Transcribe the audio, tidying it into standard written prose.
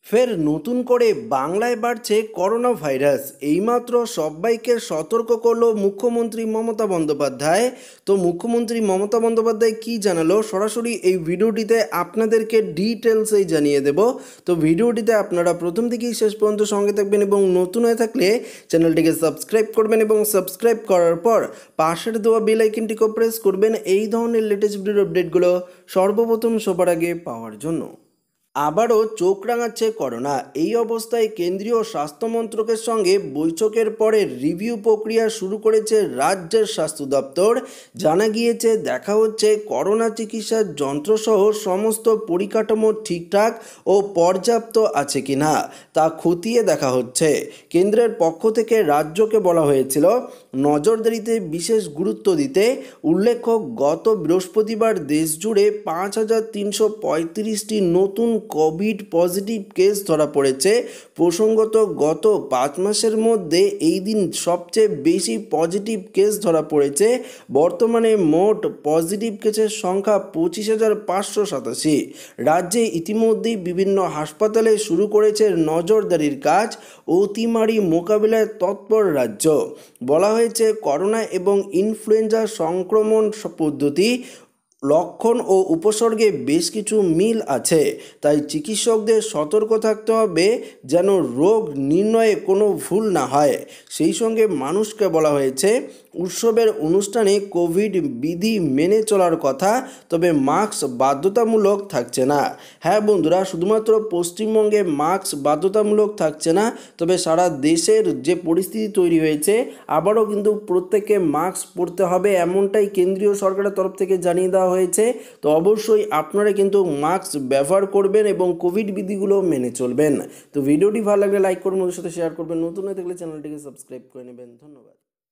ফের নতুন করে বাংলায় বাড়ছে করোনা ভাইরাস। এইমাত্র সবাইকে সতর্ক করলো মুখ্যমন্ত্রী মমতা বন্দ্যোপাধ্যায়। তো মুখ্যমন্ত্রী মমতা বন্দ্যোপাধ্যায় কি জানালো সরাসরি এই ভিডিওটিতে আপনাদেরকে ডিটেলসেই জানিয়ে দেব। তো ভিডিওটিতে আপনারা প্রথম থেকেই শেষ পর্যন্ত সঙ্গে থাকবেন এবং নতুন হয়ে থাকলে চ্যানেলটিকে সাবস্ক্রাইব করবেন এবং সাবস্ক্রাইব করার পর পাশের দেওয়া বেল আইকনটিকেও প্রেস করবেন এই ধরনের লেটেস্ট ভিডিওর আপডেটগুলো সর্বপ্রথম সবার আগে পাওয়ার জন্য। আবারও চোখ রাঙাচ্ছে করোনা। এই অবস্থায় কেন্দ্রীয় স্বাস্থ্য মন্ত্রকের সঙ্গে বৈঠকের পরে রিভিউ প্রক্রিয়া শুরু করেছে রাজ্যের স্বাস্থ্য দপ্তর। জানা গিয়েছে দেখা হচ্ছে করোনা চিকিৎসার যন্ত্রসহ সমস্ত পরিকাঠামো ঠিকঠাক ও পর্যাপ্ত আছে কিনা তা খতিয়ে দেখা হচ্ছে। কেন্দ্রের পক্ষ থেকে রাজ্যকে বলা হয়েছিল নজরদারিতে বিশেষ গুরুত্ব দিতে। উল্লেখ্য, গত বৃহস্পতিবার দেশজুড়ে 5,335টি নতুন কোভিড পজিটিভ কেস ধরা পড়েছে। প্রসঙ্গত, গত 5 মাসের মধ্যে এই দিন সবচেয়ে বেশি পজিটিভ কেস ধরা পড়েছে। বর্তমানে মোট পজিটিভ কেসের সংখ্যা 25,587। রাজ্যে ইতিমধ্যেই বিভিন্ন হাসপাতালে শুরু করেছে নজরদারির কাজ। অতিমারি মোকাবিলায় তৎপর রাজ্য। বলা হয়েছে করোনা এবং ইনফ্লুয়েঞ্জা সংক্রমণ পদ্ধতি, লক্ষণ ও উপসর্গে বেশ কিছু মিল আছে। তাই চিকিৎসকদের সতর্ক থাকতে হবে যেন রোগ নির্ণয়ে কোনো ভুল না হয়। সেই সঙ্গে মানুষকে বলা হয়েছে উৎসবের অনুষ্ঠানে কোভিড বিধি মেনে চলার কথা, তবে মাস্ক বাধ্যতামূলক থাকছে না। হ্যাঁ বন্ধুরা, শুধুমাত্র পশ্চিমবঙ্গে মাস্ক বাধ্যতামূলক থাকছে না, তবে সারা দেশের যে পরিস্থিতি তৈরি হয়েছে আবারও কিন্তু প্রত্যেককে মাস্ক পরতে হবে, এমনটাই কেন্দ্রীয় সরকারের তরফ থেকে জানিয়ে দেওয়া হয়েছে। তো অবশ্যই আপনারা কিন্তু মাস্ক ব্যবহার করবেন এবং কোভিড বিধিগুলো মেনে চলবেন। তো ভিডিওটি ভালো লাগলে লাইক করুন, ওদের সাথে শেয়ার করবেন, নতুন হয়ে থাকলে চ্যানেলটিকে সাবস্ক্রাইব করে নেবেন। ধন্যবাদ।